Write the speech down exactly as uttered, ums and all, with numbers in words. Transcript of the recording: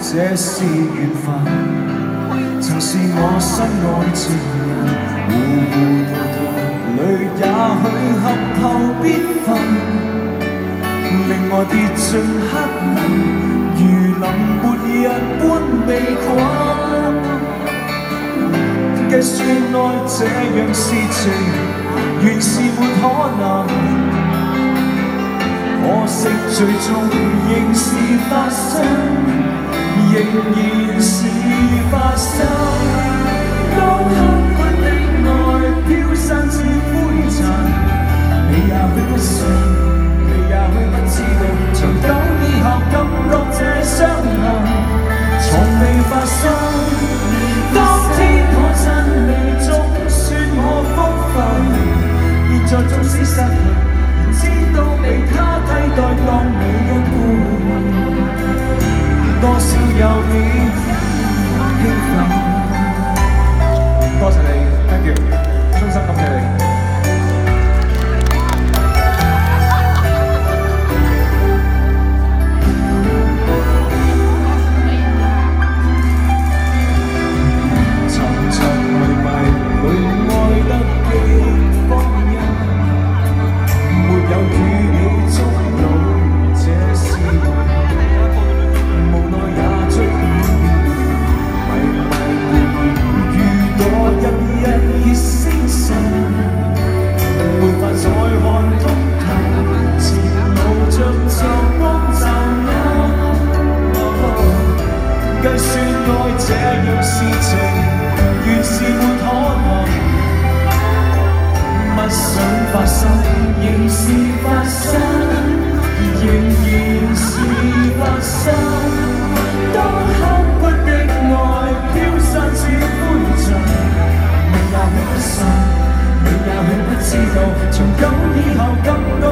這是緣分，曾是我心愛情人，糊糊塗塗裏也許合後必分，令我跌進黑暗，如臨末日般被困。計算愛這樣事情，原是沒可能，可惜最終仍是發生，仍然是發生。當刻骨的愛飄散似灰塵，你也許不信，你也許不知道，長久以後感覺這傷痕從未發生。當天我真理總算我福分，現在縱使失去，知道被他替代當你一半，多少有點興奮。多謝你 ，thank you， 衷心感謝你。計算愛這樣事情，原是沒可能，不想發生，仍是發生，仍然是發生。當刻骨的愛飄散似灰塵，你也許不信，你也許不知道，長久以後感覺